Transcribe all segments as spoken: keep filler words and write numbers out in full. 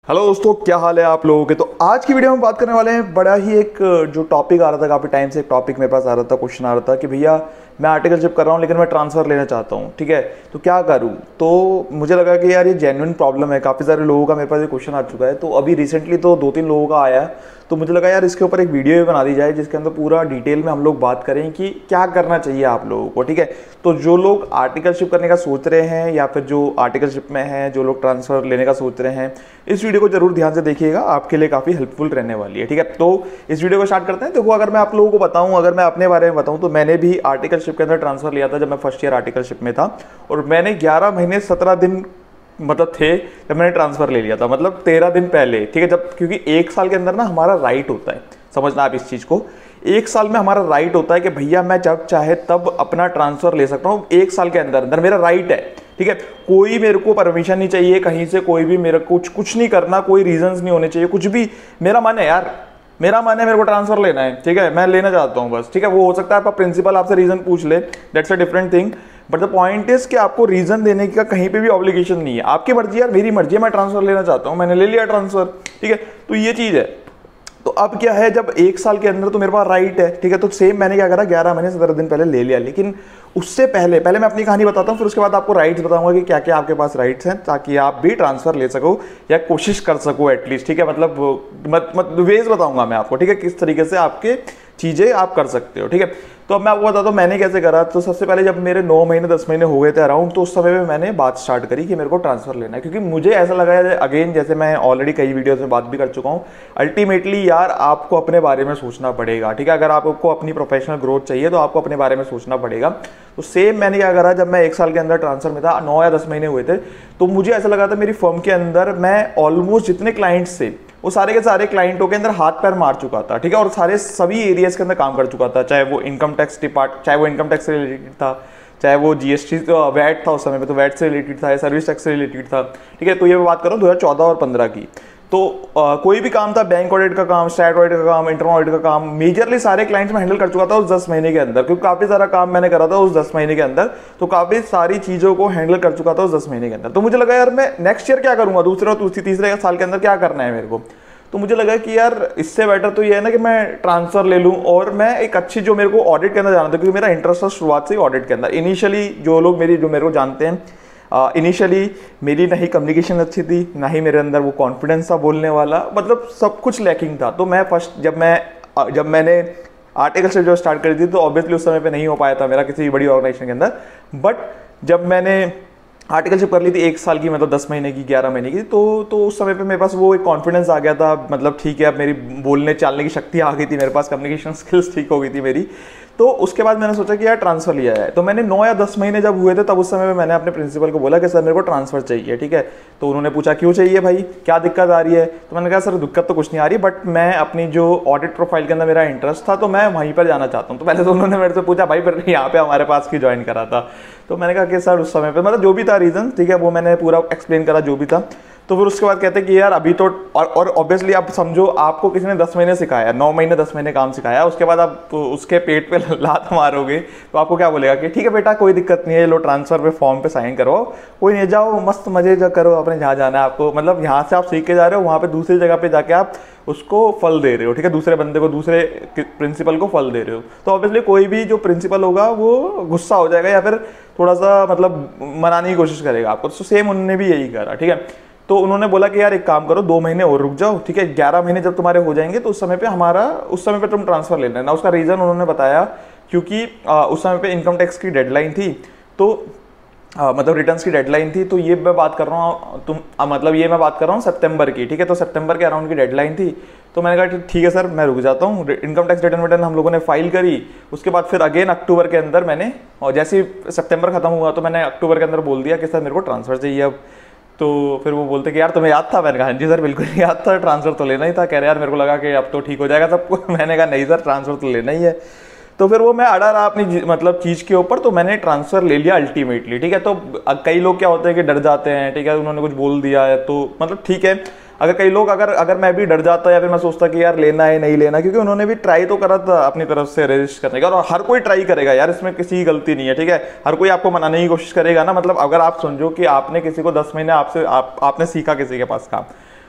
Hello दोस्तों, क्या हाल है आप लोगों के। तो आज की वीडियो में बात करने वाले हैं बड़ा ही एक जो टॉपिक आ रहा था, काफ़ी टाइम से एक टॉपिक मेरे पास आ रहा था, क्वेश्चन आ रहा था कि भैया मैं आर्टिकलशिप कर रहा हूँ लेकिन मैं ट्रांसफ़र लेना चाहता हूँ, ठीक है, तो क्या करूँ। तो मुझे लगा कि यार ये जेन्युइन प्रॉब्लम है, काफ़ी सारे लोगों का मेरे पास ये क्वेश्चन आ चुका है। तो अभी रिसेंटली तो दो तीन लोगों का आया है, तो मुझे लगा यार इसके ऊपर एक वीडियो भी बना दी जाए जिसके अंदर पूरा डिटेल में हम लोग बात करें कि क्या करना चाहिए आप लोगों को, ठीक है। तो जो लोग आर्टिकलशिप करने का सोच रहे हैं या फिर जो आर्टिकलशिप में हैं, जो लोग ट्रांसफ़र लेने का सोच रहे हैं, इस वीडियो को जरूर ध्यान से देखिएगा, आपके लिए काफ़ी हेल्पफुल रहने वाली है, ठीक है। तो इस वीडियो को स्टार्ट करते हैं। देखो, अगर मैं आप लोगों को बताऊं, अगर मैं अपने बारे में बताऊं तो मैंने भी आर्टिकलशिप के अंदर ट्रांसफ़र लिया था जब मैं फर्स्ट ईयर आर्टिकलशिप में था, और मैंने ग्यारह महीने सत्रह दिन मतलब थे जब मैंने ट्रांसफ़र ले लिया था, मतलब तेरह दिन पहले, ठीक है। जब क्योंकि एक साल के अंदर ना हमारा राइट होता है, समझना आप इस चीज़ को, एक साल में हमारा राइट होता है कि भैया मैं जब चाहे तब अपना ट्रांसफ़र ले सकता हूँ, एक साल के अंदर अंदर मेरा राइट है, ठीक है। कोई मेरे को परमिशन नहीं चाहिए कहीं से, कोई भी मेरे को कुछ कुछ नहीं करना, कोई रीजंस नहीं होने चाहिए, कुछ भी। मेरा मन है यार, मेरा मन है, मेरे को ट्रांसफर लेना है, ठीक है, मैं लेना चाहता हूँ बस, ठीक है। वो हो सकता है आपका प्रिंसिपल आपसे रीजन पूछ ले, that's a different thing, but the point is कि आपको रीजन देने का कहीं पे भी ऑब्लिगेशन नहीं है, आपकी मर्जी यार, मेरी मर्जी है, मैं ट्रांसफर लेना चाहता हूँ, मैंने ले लिया ट्रांसफर, ठीक है। तो ये चीज़ है। तो अब क्या है, जब एक साल के अंदर तो मेरे पास राइट है, ठीक है, तो सेम मैंने क्या करा, ग्यारह महीने सत्रह दिन पहले ले लिया। लेकिन उससे पहले पहले मैं अपनी कहानी बताता हूँ, फिर उसके बाद आपको राइट्स बताऊंगा कि क्या क्या आपके पास राइट्स हैं, ताकि आप भी ट्रांसफर ले सको या कोशिश कर सको एटलीस्ट, ठीक है। मतलब मत मत वेज बताऊंगा मैं आपको, ठीक है, किस तरीके से आपके चीज़ें आप कर सकते हो, ठीक है। तो अब मैं आपको बताता हूँ मैंने कैसे करा। तो सबसे पहले जब मेरे नौ महीने दस महीने हो गए थे अराउंड, तो उस समय में मैंने बात स्टार्ट करी कि मेरे को ट्रांसफर लेना है, क्योंकि मुझे ऐसा लगा है, अगेन जैसे मैं ऑलरेडी कई वीडियोस में बात भी कर चुका हूँ, अल्टीमेटली यार आपको अपने बारे में सोचना पड़ेगा, ठीक है। अगर आपको अपनी प्रोफेशनल ग्रोथ चाहिए तो आपको अपने बारे में सोचना पड़ेगा। तो सेम मैंने क्या करा, जब मैं एक साल के अंदर ट्रांसफर में था, नौ या दस महीने हुए थे, तो मुझे ऐसा लगा था मेरी फर्म के अंदर मैं ऑलमोस्ट जितने क्लाइंट्स थे वो सारे के सारे क्लाइंटों के अंदर हाथ पैर मार चुका था, ठीक है, और सारे सभी एरियाज के अंदर काम कर चुका था, चाहे वो इनकम टैक्स डिपार्ट चाहे वो इनकम टैक्स से रिलेटेड था, चाहे वो जीएसटी तो वैट था उस समय पे, तो वैट से रिलेटेड था, या सर्विस टैक्स से रिलेटेड था, ठीक है। तो ये मैं बात कर रहा हूँ दो हज़ार चौदह और पंद्रह की। तो आ, कोई भी काम था, बैंक ऑडिट का काम, स्टैट ऑडिट का काम, इंटरनल ऑडिट का काम, मेजरली सारे क्लाइंट्स में हैंडल कर चुका था उस दस महीने के अंदर, क्योंकि काफ़ी सारा काम मैंने करा था उस दस महीने के अंदर, तो काफ़ी सारी चीज़ों को हैंडल कर चुका था उस दस महीने के अंदर। तो मुझे लगा यार मैं नेक्स्ट ईयर क्या करूँगा, दूसरे और तीसरे साल के अंदर क्या करना है मेरे को। तो मुझे लगा कि यार इससे बेटर तो ये है ना कि मैं ट्रांसफ़र ले लूँ, और मैं एक अच्छी, जो मेरे को ऑडिट के अंदर जाना था, क्योंकि मेरा इंटरेस्ट था शुरुआत से ही ऑडिट के अंदर। इनिशियली जो लोग मेरी जो मेरे को जानते हैं, इनिशियली uh, मेरी ना ही कम्युनिकेशन अच्छी थी, ना ही मेरे अंदर वो कॉन्फिडेंस था बोलने वाला, मतलब सब कुछ लैकिंग था। तो मैं फर्स्ट जब मैं जब मैंने आर्टिकल से जो स्टार्ट करी थी, तो ऑब्वियसली उस समय पे नहीं हो पाया था मेरा किसी बड़ी ऑर्गेनाइजेशन के अंदर, बट जब मैंने आर्टिकलशिप कर ली थी एक साल की, मतलब दस महीने की, ग्यारह महीने की, तो तो उस समय पे मेरे पास वो एक कॉन्फिडेंस आ गया था, मतलब ठीक है, अब मेरी बोलने चालने की शक्ति आ गई थी मेरे पास, कम्युनिकेशन स्किल्स ठीक हो गई थी मेरी। तो उसके बाद मैंने सोचा कि यार ट्रांसफ़र लिया है। तो मैंने नौ या दस महीने जब हुए थे, तब उस समय में मैंने अपने प्रिंसिपल को बोला कि सर मेरे को ट्रांसफ़र चाहिए, ठीक है। तो उन्होंने पूछा क्यों चाहिए भाई, क्या दिक्कत आ रही है। तो मैंने कहा सर दिक्कत तो कुछ नहीं आ रही, बट मैं अपनी जो ऑडिट प्रोफाइल के अंदर मेरा इंटरेस्ट था, तो मैं वहीं पर जाना चाहता हूँ। तो पहले तो उन्होंने मेरे से पूछा भाई फिर यहाँ पे हमारे पास क्यों ज्वाइन करा था। तो मैंने कहा कि सर उस समय पे मतलब जो भी था रीज़न, ठीक है, वो मैंने पूरा एक्सप्लेन करा जो भी था। तो फिर उसके बाद कहते हैं कि यार अभी तो, और ऑब्वियसली आप समझो, आपको किसी ने दस महीने सिखाया, नौ महीने दस महीने काम सिखाया, उसके बाद आप तो उसके पेट पे लात मारोगे, तो आपको क्या बोलेगा कि ठीक है बेटा कोई दिक्कत नहीं है, लो ट्रांसफ़र पे फॉर्म पे साइन करवाओ, कोई नहीं, जाओ मस्त मजे जो करो अपने जहाँ जाना है आपको, मतलब यहाँ से आप सीख के जा रहे हो, वहाँ पे दूसरी जगह पे जाके आप उसको फल दे रहे हो, ठीक है, दूसरे बंदे को, दूसरे प्रिंसिपल को फल दे रहे हो। तो ऑब्वियसली कोई भी जो प्रिंसिपल होगा वो गुस्सा हो जाएगा या फिर थोड़ा सा मतलब मनाने की कोशिश करेगा आपको। तो सेम उन्होंने भी यही करा, ठीक है। तो उन्होंने बोला कि यार एक काम करो, दो महीने और रुक जाओ, ठीक है, ग्यारह महीने जब तुम्हारे हो जाएंगे तो उस समय पे हमारा उस समय पे तुम ट्रांसफ़र लेना है ना। उसका रीज़न उन्होंने बताया क्योंकि आ, उस समय पे इनकम टैक्स की डेडलाइन थी, तो आ, मतलब रिटर्न्स की डेडलाइन थी। तो ये मैं बात कर रहा हूँ तुम आ, मतलब ये मैं बात कर रहा हूँ सितंबर की, ठीक है। तो सितंबर के अराउंड की डेडलाइन थी। तो मैंने कहा ठीक है सर मैं रुक जाता हूँ। इनकम टैक्स रिटर्न विटर्न हम लोगों ने फाइल करी, उसके बाद फिर अगेन अक्टूबर के अंदर मैंने, और जैसे ही सितंबर खत्म हुआ तो मैंने अक्टूबर के अंदर बोल दिया कि सर मेरे को ट्रांसफ़र चाहिए अब। तो फिर वो बोलते कि यार तुम्हें याद था। मैंने कहा जी सर बिल्कुल याद था, ट्रांसफ़र तो लेना ही था। कह रहे यार मेरे को लगा कि अब तो ठीक हो जाएगा सबको। मैंने कहा नहीं सर ट्रांसफ़र तो लेना ही है। तो फिर वो मैं अड़ा रहा अपनी मतलब चीज़ के ऊपर, तो मैंने ट्रांसफ़र ले लिया अल्टीमेटली, ठीक है। तो कई लोग क्या होते हैं कि डर जाते हैं, ठीक है, उन्होंने कुछ बोल दिया है तो मतलब ठीक है। अगर कई लोग अगर अगर मैं भी डर जाता या फिर मैं सोचता कि यार लेना है नहीं लेना, क्योंकि उन्होंने भी ट्राई तो करा था अपनी तरफ से रजिस्टर करने का, और हर कोई ट्राई करेगा यार, इसमें किसी की गलती नहीं है, ठीक है। हर कोई आपको मनाने की कोशिश करेगा ना। मतलब अगर आप समझो कि आपने किसी को दस महीने आपसे आप, आपने सीखा किसी के पास काम,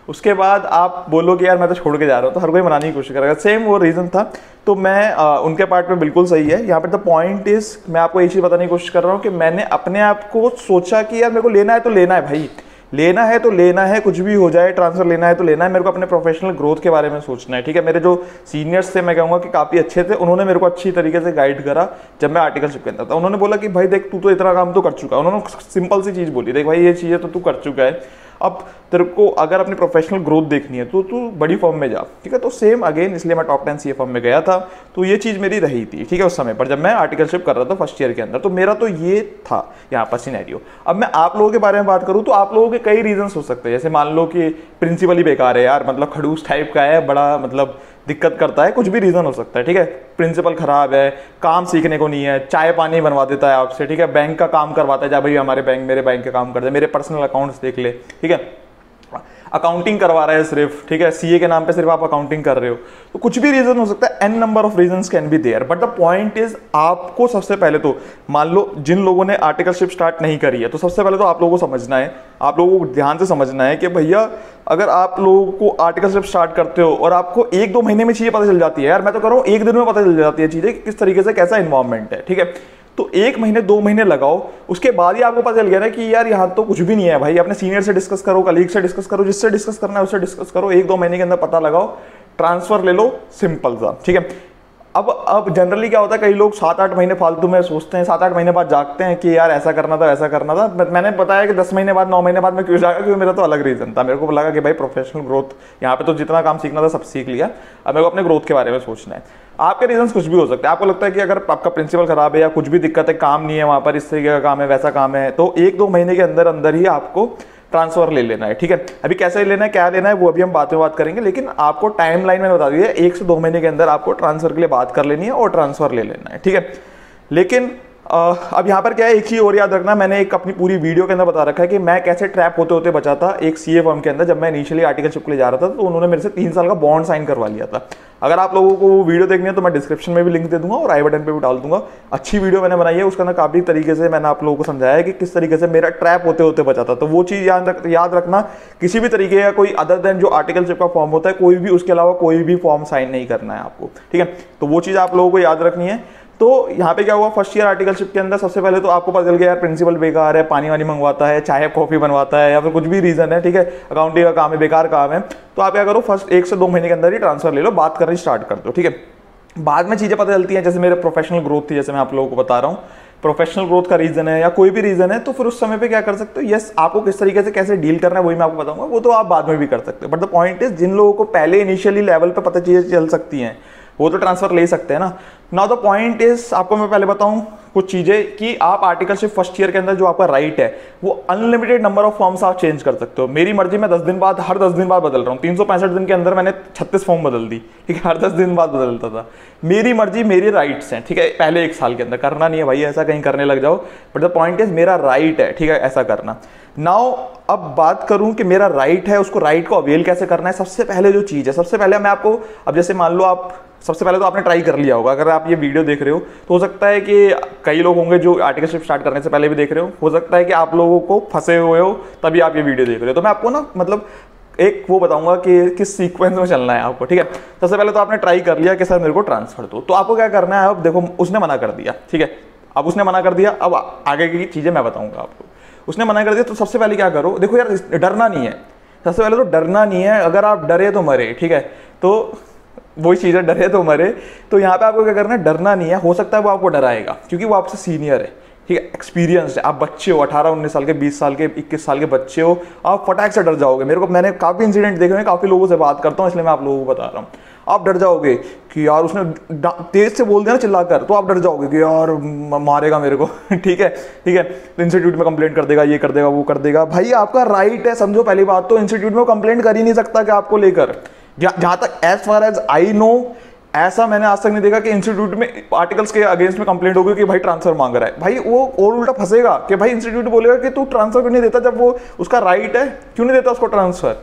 उसके बाद आप बोलो कि यार मैं तो छोड़ के जा रहा हूँ, तो हर कोई मनाने की कोशिश करेगा। सेम वो रीज़न था। तो मैं आ, उनके पार्ट में बिल्कुल सही है। यहाँ पर द पॉइंट इज, मैं आपको एक चीज़ बताने की कोशिश कर रहा हूँ कि मैंने अपने आप को सोचा कि यार मेरे को लेना है तो लेना है भाई, लेना है तो लेना है, कुछ भी हो जाए, ट्रांसफर लेना है तो लेना है। मेरे को अपने प्रोफेशनल ग्रोथ के बारे में सोचना है, ठीक है। मेरे जो सीनियर्स थे, मैं कहूँगा कि काफ़ी अच्छे थे, उन्होंने मेरे को अच्छी तरीके से गाइड करा जब मैं आर्टिकलशिप के अंदर था। उन्होंने बोला कि भाई देख, तू तो इतना काम तो कर चुका है। उन्होंने सिंपल सी चीज़ बोली, देख भाई ये चीज़ें तो तू कर चुका है, अब तेरे को अगर अपनी प्रोफेशनल ग्रोथ देखनी है तो तू बड़ी फॉर्म में जा, ठीक है। तो सेम अगेन, इसलिए मैं top ten C A form में गया था। तो ये चीज़ मेरी रही थी, ठीक है, उस समय पर जब मैं आर्टिकलशिप कर रहा था फर्स्ट ईयर के अंदर। तो मेरा तो ये था यहाँ पर सिनेरियो। अब मैं आप लोगों के बारे में बात करूँ तो आप लोगों के कई रीजंस हो सकते हैं। जैसे मान लो कि प्रिंसिपल ही बेकार है यार, मतलब खड़ूस टाइप का है, बड़ा मतलब दिक्कत करता है, कुछ भी रीजन हो सकता है, ठीक है। प्रिंसिपल खराब है, काम सीखने को नहीं है, चाय पानी बनवा देता है आपसे, ठीक है। बैंक का काम करवाता है, जा भाई हमारे बैंक, मेरे बैंक का काम कर दे, मेरे पर्सनल अकाउंट्स देख ले, ठीक है। अकाउंटिंग करवा रहा है सिर्फ, ठीक है, सीए के नाम पे सिर्फ आप अकाउंटिंग कर रहे हो। तो कुछ भी रीजन हो सकता है, n number of reasons can be there, but the point is आपको सबसे पहले तो, मान लो जिन लोगों ने आर्टिकलशिप स्टार्ट नहीं करी है, तो सबसे पहले तो आप लोगों को समझना है, आप लोगों को ध्यान से समझना है कि भैया अगर आप लोगों को आर्टिकलशिप स्टार्ट करते हो और आपको एक दो महीने में चीजें पता चल जाती है, यार मैं तो कर रहा हूँ एक दिन में पता चल जाती है चीजें कि किस तरीके से कैसा इन्वायरमेंट है, ठीक है। तो एक महीने दो महीने लगाओ, उसके बाद ही आपको पता चल गया ना कि यार यहाँ तो कुछ भी नहीं है भाई। अपने सीनियर से डिस्कस करो, कलीग से डिस्कस करो, जिससे डिस्कस करना है उससे डिस्कस करो, एक दो महीने के अंदर पता लगाओ, ट्रांसफर ले लो, सिंपल सा, ठीक है। अब अब जनरली क्या होता है, कई लोग सात आठ महीने फालतू में सोचते हैं, सात आठ महीने बाद जागते हैं कि यार ऐसा करना था, ऐसा करना था। मैंने बताया कि दस महीने बाद, नौ महीने बाद मैं क्यों जागा, क्योंकि मेरा तो अलग रीजन था। मेरे को लगा कि भाई प्रोफेशनल ग्रोथ, यहाँ पे तो जितना काम सीखना था सब सीख लिया, अब मेरे को अपने ग्रोथ के बारे में सोचना है। आपके रीजंस कुछ भी हो सकते हैं। आपको लगता है कि अगर आपका प्रिंसिपल खराब है या कुछ भी दिक्कत है, काम नहीं है वहाँ पर, इस तरीके का काम है, वैसा काम है, तो एक दो महीने के अंदर अंदर ही आपको ट्रांसफर ले लेना है, ठीक है। अभी कैसे लेना है, क्या लेना है, वो अभी हम बाद में बात करेंगे, लेकिन आपको टाइम लाइन में बता दिया, एक से दो महीने के अंदर आपको ट्रांसफर के लिए बात कर लेनी है और ट्रांसफर ले लेना है, ठीक है। लेकिन Uh, अब यहाँ पर क्या है, एक चीज़ और याद रखना, मैंने एक अपनी पूरी वीडियो के अंदर बता रखा है कि मैं कैसे ट्रैप होते होते बचा था एक सीए फर्म के अंदर। जब मैं इनिशियली आर्टिकलशिप के लिए जा रहा था तो उन्होंने मेरे से तीन साल का बॉन्ड साइन करवा लिया था। अगर आप लोगों को वो वीडियो देखनी है तो मैं डिस्क्रिप्शन में भी लिंक दे दूंगा और आई बटन पे भी डाल दूंगा। अच्छी वीडियो मैंने बनाई है, उसके अंदर काफ़ी तरीके से मैंने आप लोगों को समझाया है कि किस तरीके से मेरा ट्रैप होते होते बचा था। तो वो चीज़ याद रख याद रखना, किसी भी तरीके का कोई अदर देन जो आर्टिकलशिप का फॉर्म होता है, कोई भी उसके अलावा कोई भी फॉर्म साइन नहीं करना है आपको, ठीक है। तो वो चीज़ आप लोगों को याद रखनी है। तो यहाँ पे क्या हुआ, फर्स्ट ईयर आर्टिकलशिप के अंदर सबसे पहले तो आपको पता चल गया यार प्रिंसिपल बेकार है, पानी वानी मंगवाता है, चाय कॉफी बनवाता है, या फिर कुछ भी रीजन है, ठीक है, अकाउंटिंग का काम है, बेकार काम है। तो आप क्या करो, फर्स्ट एक से दो महीने के अंदर ही ट्रांसफर ले लो, बात करनी स्टार्ट कर दो, ठीक है। बाद में चीजें पता चलती हैं, जैसे मेरे प्रोफेशनल ग्रोथ थी, जैसे मैं आप लोगों को बता रहा हूँ, प्रोफेशनल ग्रोथ का रीजन है या कोई भी रीजन है, तो फिर उस समय पे क्या कर सकते हो, यस आपको किस तरीके से कैसे डील करना है वही मैं आपको बताऊंगा, वो तो आप बाद में भी कर सकते हो। बट द पॉइंट इज, जिन लोगों को पहले इनिशियली लेवल पे पता चीजें चल सकती हैं वो तो ट्रांसफर ले सकते हैं ना। नाउ द पॉइंट इज, आपको मैं पहले बताऊं कुछ चीजें कि आप आर्टिकलशिप फर्स्ट ईयर के अंदर जो आपका राइट है, वो अनलिमिटेड नंबर ऑफ फॉर्म्स आप चेंज कर सकते हो। मेरी मर्जी, मैं दस दिन बाद, हर दस दिन बाद बदल रहा हूँ, तीन सौ पैंसठ दिन के अंदर मैंने छत्तीस फॉर्म बदल दी, ठीक है, हर दस दिन बाद बदलता था। मेरी मर्जी, मेरी राइट्स हैं, ठीक है। पहले एक साल के अंदर करना नहीं है भाई, ऐसा कहीं करने लग जाओ, बट द पॉइंट इज मेरा राइट है, ठीक है, ऐसा करना। नाउ अब बात करूं कि मेरा राइट है, उसको राइट को अवेल कैसे करना है। सबसे पहले जो चीज़ है, सबसे पहले मैं आपको, अब जैसे मान लो आप सबसे पहले तो आपने ट्राई कर लिया होगा, अगर आप ये वीडियो देख रहे हो तो हो सकता है कि कई लोग होंगे जो आर्टिकलशिप स्टार्ट करने से पहले भी देख रहे हो हो सकता है कि आप लोगों को फंसे हुए हो तभी आप ये वीडियो देख रहे हो। तो मैं आपको ना मतलब एक वो बताऊंगा कि किस सीक्वेंस में चलना है आपको, ठीक है। सबसे पहले तो आपने ट्राई कर लिया कि सर मेरे को ट्रांसफर दो, तो आपको क्या करना है, अब देखो उसने मना कर दिया, ठीक है, अब उसने मना कर दिया, अब आगे की चीज़ें मैं बताऊंगा आपको। उसने मना कर दिया तो सबसे पहले क्या करो, देखो यार डरना नहीं है, सबसे पहले तो डरना नहीं है, अगर आप डरे तो मरे, ठीक है। तो वही चीज़ है, डरे तो मरे। तो यहाँ पे आपको क्या करना है, डरना नहीं है। हो सकता है वो आपको डराएगा क्योंकि वो आपसे सीनियर है, ठीक है, एक्सपीरियंस है, आप बच्चे हो, अठारह उन्नीस साल के, बीस साल के, इक्कीस साल के बच्चे हो, आप फटाक से डर जाओगे। मेरे को, मैंने काफ़ी इंसिडेंट देखे हैं, काफ़ी लोगों से बात करता हूँ, इसलिए मैं आप लोगों को बता रहा हूँ। आप डर जाओगे कि यार उसने तेज से बोल दिया ना चिल्लाकर, तो आप डर जाओगे कि यार मारेगा मेरे को, ठीक है, ठीक है, तो इंस्टीट्यूट में कंप्लेंट कर देगा, ये कर देगा, वो कर देगा। भाई आपका राइट है, समझो पहली बात तो इंस्टीट्यूट में कंप्लेंट कर ही नहीं सकता कि आपको लेकर, जहां तक as far as I know, ऐसा मैंने आज तक नहीं देखा कि इंस्टीट्यूट में आर्टिकल्स के अगेंस्ट में कंप्लेंट होगी कि भाई ट्रांसफर मांग रहा है। भाई वो और उल्टा फंसेगा कि भाई इंस्टीट्यूट बोलेगा कि तू ट्रांसफर क्यों नहीं देता, जब वो उसका राइट है, क्यों नहीं देता उसको ट्रांसफर।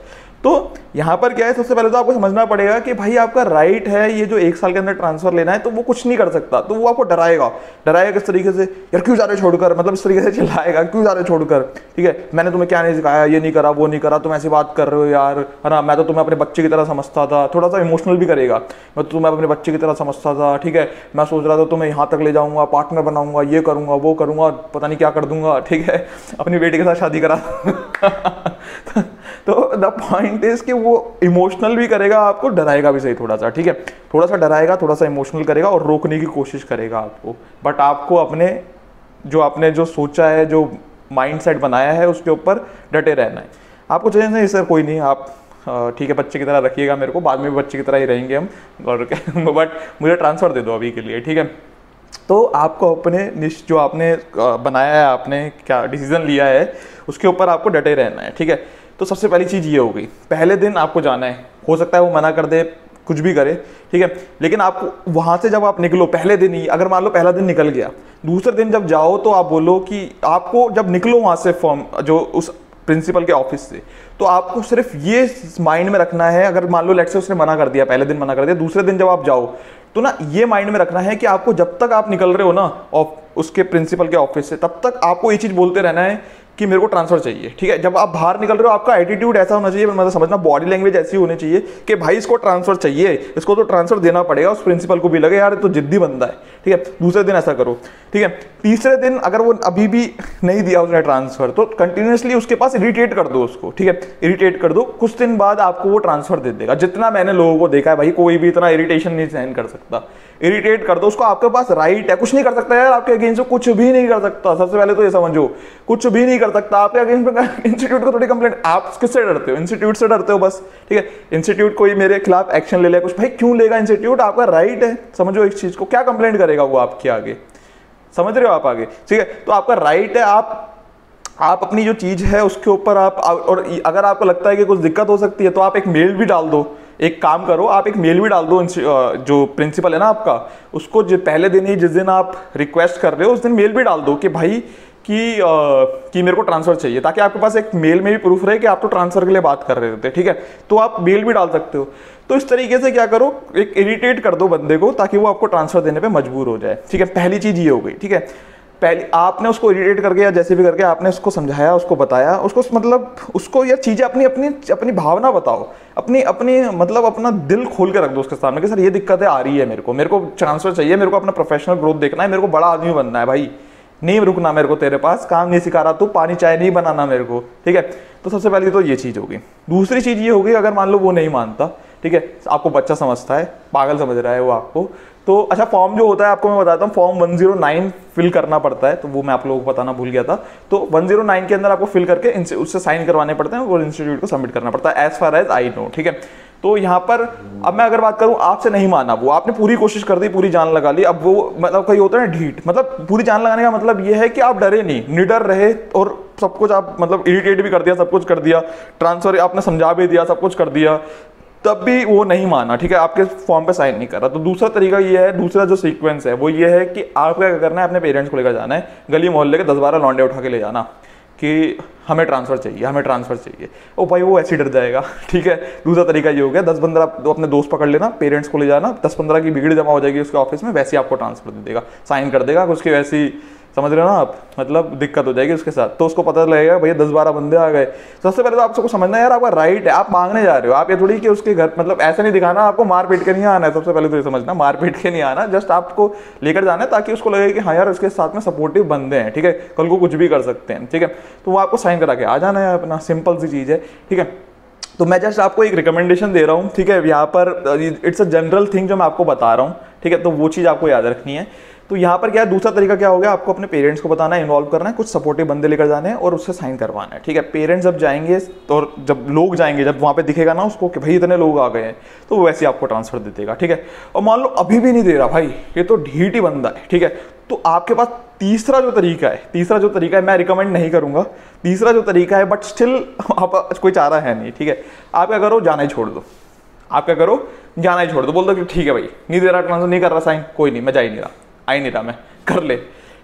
तो यहाँ पर क्या है, सबसे पहले तो आपको समझना पड़ेगा कि भाई आपका राइट है ये जो एक साल के अंदर ट्रांसफर लेना है, तो वो कुछ नहीं कर सकता, तो वो आपको डराएगा। डराएगा किस तरीके से, यार क्यों जा रहे छोड़कर, मतलब इस तरीके से चिल्लाएगा, क्यों जा रहे छोड़कर, ठीक है, मैंने तुम्हें क्या नहीं सिखाया, ये नहीं करा वो नहीं करा, तुम ऐसी बात कर रहे हो यार, है ना, मैं तो तुम्हें अपने बच्चे की तरह समझता था। थोड़ा सा इमोशनल भी करेगा, मैं तो तुम्हें अपने बच्चे की तरह समझता था, ठीक है, मैं सोच रहा था तुम्हें यहाँ तक ले जाऊंगा, पार्टनर बनाऊंगा, ये करूंगा वो करूंगा, पता नहीं क्या कर दूंगा, ठीक है, अपनी बेटी के साथ शादी करा। तो द पॉइंट इज कि वो इमोशनल भी करेगा, आपको डराएगा भी सही थोड़ा सा, ठीक है, थोड़ा सा डराएगा, थोड़ा सा इमोशनल करेगा और रोकने की कोशिश करेगा आपको। बट आपको अपने जो आपने जो सोचा है, जो माइंड सेट बनाया है, उसके ऊपर डटे रहना है। आपको चाहिए नहीं सर कोई नहीं, आप ठीक है बच्चे की तरह रखिएगा मेरे को, बाद में भी बच्चे की तरह ही रहेंगे हम, और बट मुझे ट्रांसफ़र दे दो अभी के लिए, ठीक है। तो आपको अपने निश जो आपने बनाया है, आपने क्या डिसीजन लिया है, उसके ऊपर आपको डटे रहना है, ठीक है। तो सबसे पहली चीज़ ये हो गई, पहले दिन आपको जाना है, हो सकता है वो मना कर दे, कुछ भी करे, ठीक है, लेकिन आपको वहाँ से जब आप निकलो, पहले दिन ही अगर मान लो पहला दिन निकल गया, दूसरे दिन जब जाओ तो आप बोलो कि आपको जब निकलो वहाँ से फॉर्म जो उस प्रिंसिपल के ऑफिस से, तो आपको सिर्फ ये माइंड में रखना है, अगर मान लो लेट से उसने मना कर दिया, पहले दिन मना कर दिया, दूसरे दिन जब आप जाओ तो ना ये माइंड में रखना है कि आपको जब तक आप निकल रहे हो ना उसके प्रिंसिपल के ऑफिस से, तब तक आपको ये चीज़ बोलते रहना है कि मेरे को ट्रांसफर चाहिए, ठीक है। जब आप बाहर निकल रहे हो आपका एटीट्यूड ऐसा होना चाहिए, मतलब समझना बॉडी लैंग्वेज ऐसी होनी चाहिए कि भाई इसको ट्रांसफर चाहिए, इसको तो ट्रांसफर देना पड़ेगा, उस प्रिंसिपल को भी लगे यार तो जिद्दी बंदा है, ठीक है। दूसरे दिन ऐसा करो, ठीक है। तीसरे दिन अगर वो अभी भी नहीं दिया उसने ट्रांसफर, तो कंटिन्यूसली उसके पास इरिटेट कर दो उसको, ठीक है, इरिटेट कर दो, कुछ दिन बाद आपको वो ट्रांसफर दे देगा। जितना मैंने लोगों को देखा है भाई, कोई भी इतना इरिटेशन नहीं सहन कर सकता, इरिटेट कर दो उसको, आपके पास राइट है, कुछ नहीं कर सकता यार आपके अगेंस्ट, कुछ भी नहीं कर सकता, सबसे पहले तो ये समझो, कुछ भी नहीं कर सकता आपके अगेंस्ट। इंस्टीट्यूट को थोड़ी कंप्लेंट, आप किससे डरते हो, इंस्टीट्यूट से डरते हो बस, ठीक है। इंस्टीट्यूट कोई मेरे खिलाफ एक्शन ले ले कुछ, भाई क्यों लेगा इंस्टीट्यूट, आपका राइट है, समझो इस चीज को, क्या कंप्लेंट करेगा वो आपके आगे, समझ रहे हो आप आगे, ठीक है। तो आपका राइट है, आप आप अपनी जो चीज है उसके ऊपर आप, और अगर आपको लगता है कि कुछ दिक्कत हो सकती है तो आप एक मेल भी डाल दो, एक काम करो आप एक मेल भी डाल दो, जो प्रिंसिपल है ना आपका, उसको जो पहले दिन ही जिस दिन आप रिक्वेस्ट कर रहे हो उस दिन मेल भी डाल दो कि भाई कि आ, कि मेरे को ट्रांसफर चाहिए, ताकि आपके पास एक मेल में भी प्रूफ रहे कि आप तो ट्रांसफर के लिए बात कर रहे थे, ठीक है। तो आप मेल भी डाल सकते हो। तो इस तरीके से क्या करो, एक इरिटेट कर दो बंदे को, ताकि वो आपको ट्रांसफर देने पे मजबूर हो जाए, ठीक है। पहली चीज ये हो गई, ठीक है। पहले आपने उसको इरिटेट करके या जैसे भी करके आपने उसको समझाया, उसको बताया, उसको मतलब उसको ये चीजें अपनी अपनी अपनी भावना बताओ, अपनी अपनी मतलब अपना दिल खोल के रख दो उसके सामने कि सर ये दिक्कतें आ रही है, मेरे को मेरे को ट्रांसफर चाहिए, मेरे को अपना प्रोफेशनल ग्रोथ देखना है, मेरे को बड़ा आदमी बनना है भाई, नहीं रुकना मेरे को तेरे पास, काम नहीं सिखा रहा तू, पानी चाय नहीं बनाना मेरे को, ठीक है। तो सबसे पहले तो ये चीज़ होगी। दूसरी चीज़ ये होगी, अगर मान लो वो नहीं मानता, ठीक है, आपको बच्चा समझता है, पागल समझ रहा है वो आपको, तो अच्छा फॉर्म जो होता है आपको मैं बताता हूँ, form one zero nine fill करना पड़ता है, तो वो मैं आप लोगों को बताना भूल गया था। तो वन ज़ीरो नाइन के अंदर आपको फिल करके उससे साइन करवाने पड़ते हैं और इंस्टीट्यूट को सबमिट करना पड़ता है, as far as I know, ठीक है। तो यहाँ पर अब मैं अगर बात करूँ, आपसे नहीं माना वो, आपने पूरी कोशिश कर दी, पूरी जान लगा ली, अब वो मतलब कहीं होता है ना ढीठ, मतलब पूरी जान लगाने का मतलब ये है कि आप डरे नहीं, निडर रहे और सब कुछ आप मतलब इरिटेट भी कर दिया, सब कुछ कर दिया, ट्रांसफर आपने समझा भी दिया, सब कुछ कर दिया, तब भी वो नहीं माना, ठीक है, आपके फॉर्म पे साइन नहीं कर रहा। तो दूसरा तरीका ये है, दूसरा जो सीक्वेंस है वो ये है कि आपको क्या करना है, अपने पेरेंट्स को लेकर जाना है, गली मोहल्ले के दस बारह लौंडे उठा के ले जाना कि हमें ट्रांसफर चाहिए, हमें ट्रांसफर चाहिए। ओ भाई वो ऐसे डर जाएगा, ठीक है। दूसरा तरीका ये हो गया, दस पंद्रह तो अपने दोस्त पकड़ लेना, पेरेंट्स को ले जाना, दस पंद्रह की भीड़ जमा हो जाएगी उसके ऑफिस में, वैसे आपको ट्रांसफर दे देगा, साइन कर देगा, उसकी वैसी समझ रहे हो ना आप, मतलब दिक्कत हो जाएगी उसके साथ। तो उसको पता लगेगा भैया दस बारह बंदे आ गए। सबसे पहले तो आप सबको समझना है यार आपका राइट है, आप मांगने जा रहे हो, आप ये थोड़ी कि उसके घर मतलब ऐसा नहीं दिखाना आपको मार पीट के नहीं आना है, सबसे पहले तो ये समझना मार पीट के नहीं आना, जस्ट आपको लेकर जाना है ताकि उसको लगे कि हाँ यार उसके साथ में सपोर्टिव बंदे हैं, ठीक है, कल को कुछ भी कर सकते हैं, ठीक है। तो वो आपको साइन करा के आ जाना है अपना, सिंपल सी चीज़ है, ठीक है। तो मैं जस्ट आपको एक रिकमेंडेशन दे रहा हूँ, ठीक है, यहाँ पर इट्स अ जनरल थिंग जो मैं आपको बता रहा हूँ, ठीक है। तो वो चीज़ आपको याद रखनी है। तो यहाँ पर क्या है, दूसरा तरीका क्या हो गया, आपको अपने पेरेंट्स को बताना है, इन्वॉल्व करना है, कुछ सपोर्टिव बंदे लेकर जाने हैं और उससे साइन करवाना है, ठीक है। पेरेंट्स जब जाएंगे और जब लोग जाएंगे, जब वहाँ पे दिखेगा ना उसको कि भाई इतने लोग आ गए हैं, तो वो वैसे आपको ट्रांसफर दे देगा, ठीक है। और मान लो अभी भी नहीं दे रहा भाई, ये तो ढीठ ही बंदा है, ठीक है, तो आपके पास तीसरा जो तरीका है, तीसरा जो तरीका है मैं रिकमेंड नहीं करूंगा, तीसरा जो तरीका है बट स्टिल आप कोई चारा है नहीं, ठीक है। आप क्या करो, जाना ही छोड़ दो, आप क्या करो, जाना ही छोड़ दो, बोल दो कि ठीक है भाई नहीं दे रहा ट्रांसफर, नहीं कर रहा साइन, कोई नहीं, मैं जा ही नहीं रहा, आ ही नहीं रहा, मैं कर ले,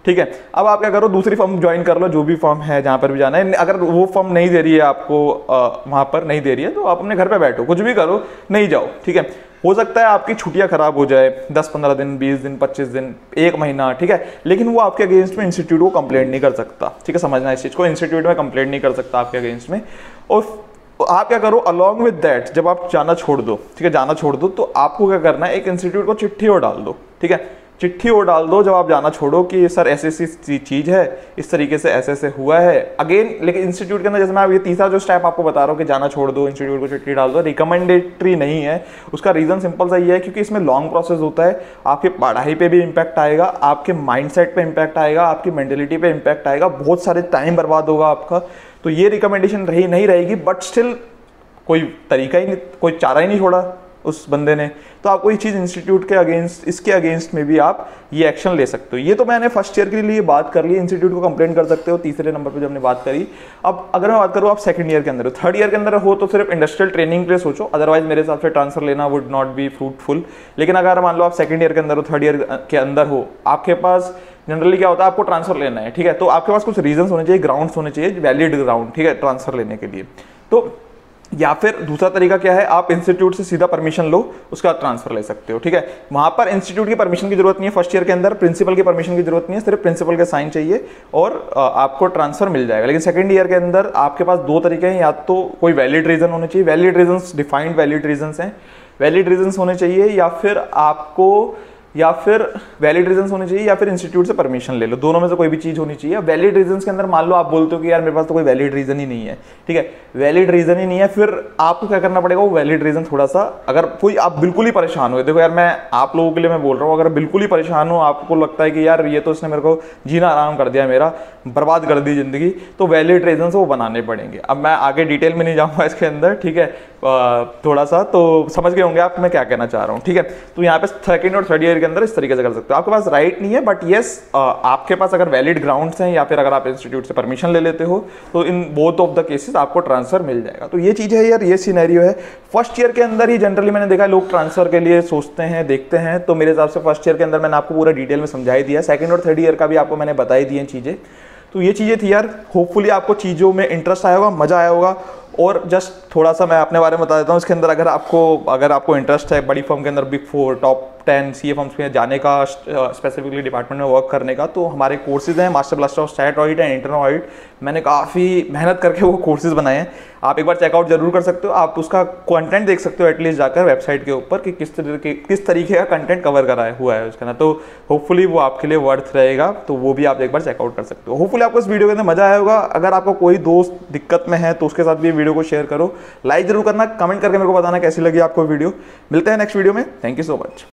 ठीक है। अब आप क्या करो, दूसरी फर्म ज्वाइन कर लो, जो भी फर्म है जहाँ पर भी जाना है। अगर वो फर्म नहीं दे रही है आपको, वहाँ पर नहीं दे रही है, तो आप अपने घर पे बैठो, कुछ भी करो, नहीं जाओ, ठीक है। हो सकता है आपकी छुट्टियां खराब हो जाए, दस पंद्रह दिन, बीस दिन, पच्चीस दिन, एक महीना, ठीक है, लेकिन वो आपके अगेंस्ट में इंस्टीट्यूट को कंप्लेंट नहीं कर सकता, ठीक है। समझना इस चीज़ को, इंस्टीट्यूट में कंप्लेंट नहीं कर सकता आपके अगेंस्ट में। और आप क्या करो, अलॉन्ग विद दैट, जब आप जाना छोड़ दो, ठीक है, जाना छोड़ दो, तो आपको क्या करना है, एक इंस्टीट्यूट को चिट्ठी और डाल दो, ठीक है। चिट्ठी और डाल दो जब आप जाना छोड़ो कि सर ऐसी ऐसी चीज़ है, इस तरीके से ऐसे ऐसे हुआ है। अगेन लेकिन इंस्टीट्यूट के अंदर, जैसे मैं ये तीसरा जो स्टेप आपको बता रहा हूँ कि जाना छोड़ दो, इंस्टीट्यूट को चिट्ठी डाल दो, रिकमेंडेटरी नहीं है। उसका रीज़न सिंपल सा ये है क्योंकि इसमें लॉन्ग प्रोसेस होता है। आपकी पढ़ाई पे भी इम्पैक्ट आएगा, आपके माइंडसेट पे इम्पैक्ट आएगा, आपकी मेंटेलिटी पे इम्पैक्ट आएगा, बहुत सारे टाइम बर्बाद होगा आपका। तो ये रिकमेंडेशन रही नहीं रहेगी, बट स्टिल कोई तरीका ही नहीं, कोई चारा ही नहीं छोड़ा उस बंदे ने, तो आपको ये चीज़ इंस्टीट्यूट के अगेंस्ट, इसके अगेंस्ट में भी आप ये एक्शन ले सकते हो। ये तो मैंने फर्स्ट ईयर के लिए बात कर ली, इंस्टीट्यूट को कंप्लेंट कर सकते हो तीसरे नंबर पे जब हमने बात करी। अब अगर मैं बात करूँ आप सेकंड ईयर के अंदर हो, थर्ड ईयर के अंदर हो, तो सिर्फ इंडस्ट्रियल ट्रेनिंग के लिए सोचो, अदरवाइज मेरे हिसाब से ट्रांसफर लेना वुड नॉट बी फ्रूटफुल। लेकिन अगर मान लो आप सेकंड ईयर के अंदर हो, थर्ड ईयर के अंदर हो, आपके पास जनरली क्या होता है, आपको ट्रांसफर लेना है, ठीक है, तो आपके पास कुछ रीजन होने चाहिए, ग्राउंड्स होने चाहिए, वैलिड ग्राउंड, ठीक है, ट्रांसफर लेने के लिए। तो या फिर दूसरा तरीका क्या है, आप इंस्टीट्यूट से सीधा परमिशन लो, उसके बाद ट्रांसफर ले सकते हो, ठीक है। वहां पर इंस्टीट्यूट की परमिशन की जरूरत नहीं है, फर्स्ट ईयर के अंदर प्रिंसिपल की परमिशन की जरूरत नहीं है, सिर्फ प्रिंसिपल के साइन चाहिए और आपको ट्रांसफर मिल जाएगा। लेकिन सेकंड ईयर के अंदर आपके पास दो तरीके हैं, या तो कोई वैलिड रीजन होने चाहिए, valid reason defined valid reason हैं, वैलिड रीजन होने चाहिए, या फिर आपको या फिर वैलिड रीजंस होने चाहिए, या फिर इंस्टीट्यूट से परमिशन ले लो, दोनों में से कोई भी चीज होनी चाहिए। वैलिड रीजंस के अंदर मान लो आप बोलते हो कि यार मेरे पास तो कोई वैलिड रीजन ही नहीं है, ठीक है, वैलिड रीजन ही नहीं है, फिर आपको क्या करना पड़ेगा, वो वैलिड रीजन थोड़ा सा, अगर कोई आप बिल्कुल ही परेशान हो, देखो यार मैं आप लोगों के लिए मैं बोल रहा हूँ, अगर बिल्कुल ही परेशान हो, आपको लगता है कि यार ये तो इसने मेरे को जीना आराम कर दिया, मेरा बर्बाद कर दी जिंदगी, तो वैलिड रीजन वो बनाने पड़ेंगे। अब मैं आगे डिटेल में नहीं जाऊँगा इसके अंदर, ठीक है, थोड़ा सा तो समझ गए होंगे आप मैं क्या कहना चाह रहा हूँ, ठीक है। तो यहाँ पे सेकंड और थर्ड ईयर के अंदर इस तरीके से कर सकते हो। आपके पास राइट नहीं है, बट यस आपके पास अगर वैलिड ग्राउंड्स हैं, या फिर अगर आप इंस्टीट्यूट से परमिशन ले लेते हो, तो in both of the cases आपको ट्रांसफर मिल जाएगा। तो ये चीज़ है यार, ये सिनेरियो है। फर्स्ट ईयर के अंदर ही जनरली मैंने देखा है लोग ट्रांसफर के लिए सोचते हैं, देखते हैं, तो मेरे हिसाब से फर्स्ट ईयर के अंदर मैंने आपको पूरा डिटेल में समझा ही दिया, सेकंड और थर्ड ईयर का भी आपको मैंने बताई दी चीज़ें। तो ये चीज़ें थी यार, होपफुली आपको चीज़ों में इंटरेस्ट आया होगा, मज़ा आया होगा। और जस्ट थोड़ा सा मैं अपने बारे में बता देता हूँ इसके अंदर, अगर आपको अगर आपको इंटरेस्ट है बड़ी फर्म के अंदर, big four, top ten C A firms में जाने का, स्पेसिफिकली डिपार्टमेंट में वर्क करने का, तो हमारे कोर्सेज हैं, master blaster of stat audit and internal audit. मैंने काफ़ी मेहनत करके वो कोर्सेज बनाए हैं, आप एक बार चेकआउट जरूर कर सकते हो। आप उसका कंटेंट देख सकते हो एटलीस्ट जाकर वेबसाइट के ऊपर कि किस तरीके किस तरीके का कंटेंट कवर कराया हुआ है उसके अंदर, तो होपफुली वो आपके लिए वर्थ रहेगा, तो वो भी आप एक बार चेकआउट कर सकते हो। होपफुली आपको इस वीडियो के अंदर मजा आया होगा। अगर आपका कोई दोस्त दिक्कत में है तो उसके साथ भी वीडियो को शेयर करो, लाइक जरूर करना, कमेंट करके मेरे को बताना कैसी लगी आपको वीडियो। मिलते हैं नेक्स्ट वीडियो में, थैंक यू सो मच।